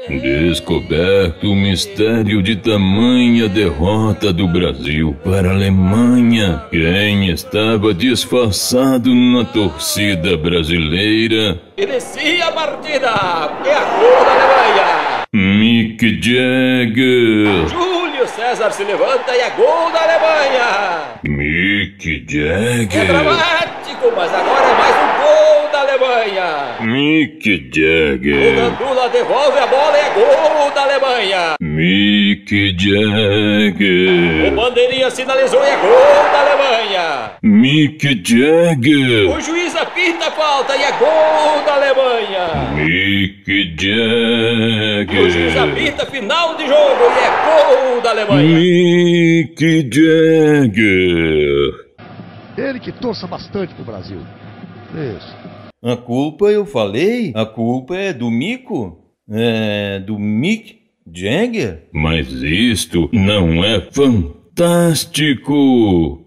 Descoberto o mistério de tamanha derrota do Brasil para a Alemanha. Quem estava disfarçado na torcida brasileira? Inicia a partida! É a gol da Alemanha! Mick Jagger! Júlio César se levanta e é gol da Alemanha! Mick É Jagger! dramático, mas agora é mais um gol da Alemanha! Mick O Jagger! Gandula devolve a bola e é gol da Alemanha! Mick Jagger! O Bandeirinha sinalizou e é gol da Alemanha! Mick Jagger! O juiz apita a falta e é gol da Alemanha! Mick O juiz Jagger! apita final de jogo e é gol da Alemanha! Mick Jagger! Ele que torça bastante pro Brasil. Isso. A culpa, eu falei, a culpa é do Mico? É do Mick Jagger? Mas isto não é fantástico!